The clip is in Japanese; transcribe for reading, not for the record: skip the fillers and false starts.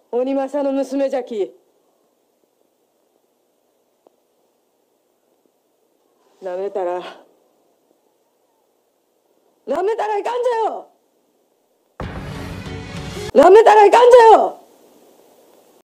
鬼政の娘じゃき。なめたらいかんじゃよ。なめたらいかんじゃよ。